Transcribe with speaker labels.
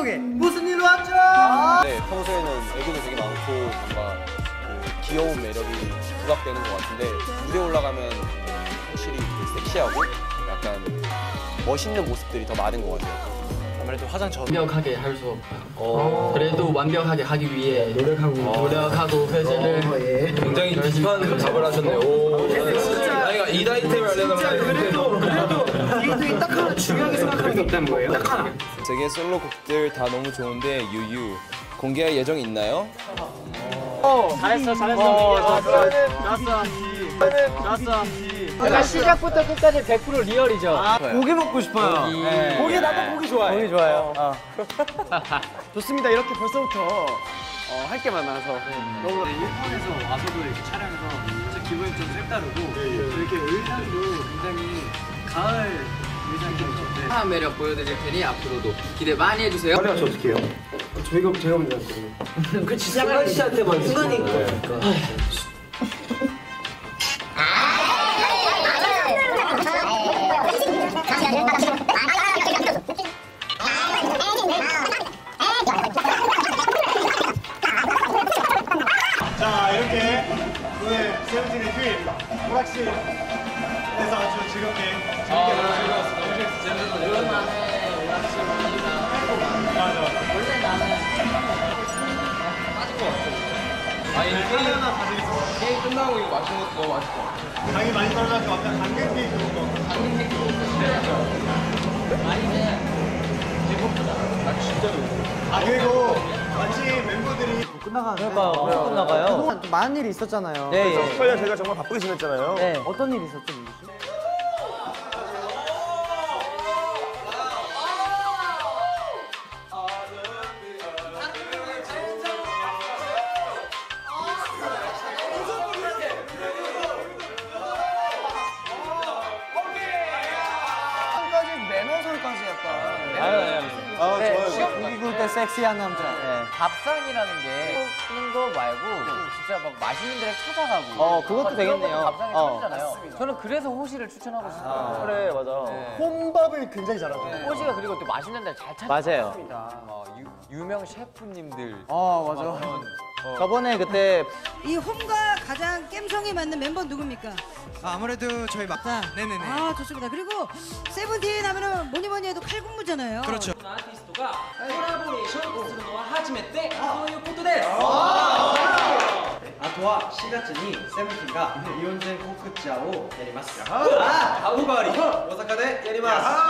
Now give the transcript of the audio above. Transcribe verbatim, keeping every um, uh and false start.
Speaker 1: 뱃속에 무슨 일로 왔죠?
Speaker 2: 네, 평소에는 애교도 되게 많고 뭔가 그 귀여운 매력이 부각되는 것 같은데 무대 올라가면 확실히 그 섹시하고 약간 멋있는 모습들이 더 많은 것 같아요.
Speaker 3: 아무래도 화장 전
Speaker 4: 완벽하게 할 수 없다. 그래도 완벽하게 하기 위해 노력하고 노력하고 회사를
Speaker 3: 어, 예. 굉장히 비슷한 답을 하셨네요. 오, 아니, 이 아이템을 하려면
Speaker 1: 그래도 그래도 이게 딱 하나 중요하게 생각하는 게 있다는 거예요. 딱 하나.
Speaker 2: 되게 솔로 곡들 다 너무 좋은데 유유 공개할 예정이 있나요?
Speaker 4: 어, 잘했어 잘했어. 좋았어. 좋았어. 약간 시작부터 끝까지 백 퍼센트 리얼이죠.
Speaker 1: 아, 고기 먹고 싶어요.
Speaker 4: 고기.
Speaker 1: 네. 고기 나도 고기 좋아해.
Speaker 4: 고기 좋아요.
Speaker 1: 어. 좋습니다. 이렇게 벌써부터 어, 할 게 많아서 너무
Speaker 5: 일본에서 와서도 이렇게 촬영해서 진짜 기분이 좀 색다르고 이렇게 의상도 굉장히 가을 의상이 좀 좋대.
Speaker 4: 다음 매력 보여드릴 테니 앞으로도 기대 많이 해주세요.
Speaker 5: 빨리 같이 어떻게 해요? 저희가 제가 먼저 할거예요.
Speaker 4: 그 지상한 씨한테만 순간이
Speaker 5: 자, 이렇게 오늘 세븐틴의 휴일 오락실에서 아주 즐겁게 재밌게 너무 즐거웠어. 너무 재밌었어.
Speaker 4: 오랜만에 오락실 오니까
Speaker 5: 맞아.
Speaker 4: 원래 나는 빠질 것 같아.
Speaker 3: 아니
Speaker 5: 게임 하나 가지고 있어.
Speaker 3: 게임 끝나고 이거 마시는 것도 너무 맛있을 것 같아.
Speaker 5: 당이 많이 떨어져서 아까 당근 케이크 먹고.
Speaker 4: 당근 케이크 먹고 아니면
Speaker 3: 나 진짜로.
Speaker 5: 아, 그리고 마침 멤버들이
Speaker 1: 끝나가는데. 그러니까요. 끝나가요. 그동안 또 많은 일이 있었잖아요. 네.
Speaker 5: 석 달 제가 정말 바쁘게 지냈잖아요.
Speaker 1: 네. 어떤 일이 있었죠, 민규 씨? 매너상까지 약간.
Speaker 5: 아,
Speaker 1: 네,
Speaker 5: 좋아요.
Speaker 1: 고기 구울 때 섹시한 남자. 네.
Speaker 4: 밥상이라는 게 하는 거 말고 진짜 막 맛있는 데를 찾아가고
Speaker 1: 어, 그것도 되겠네요.
Speaker 4: 밥상에
Speaker 1: 어.
Speaker 4: 찾잖아요. 저는 그래서 호시를 추천하고 싶어요.
Speaker 5: 그래, 맞아.
Speaker 4: 네.
Speaker 5: 혼밥을 굉장히 잘하죠.
Speaker 4: 호시가 그리고 또 맛있는 데를 잘 찾는
Speaker 1: 맞아요.
Speaker 4: 어, 유, 유명 셰프님들.
Speaker 1: 어, 맞아. 저번에 그때
Speaker 6: 이 홈과 가장 깸성에 맞는 멤버 누굽니까?
Speaker 7: 아, 아무래도 저희 막
Speaker 6: 자,
Speaker 7: 네네네.
Speaker 6: 아 좋습니다. 그리고 세븐틴 하면은 뭐니 뭐니 해도 칼군무잖아요.
Speaker 7: 그렇죠.
Speaker 8: アーティストがコラボレーションするのは初めてそういうことです。
Speaker 7: あとはしがつにセブンティーンが日本全国ツアーをやります。あ、ハウバリ大阪でやります。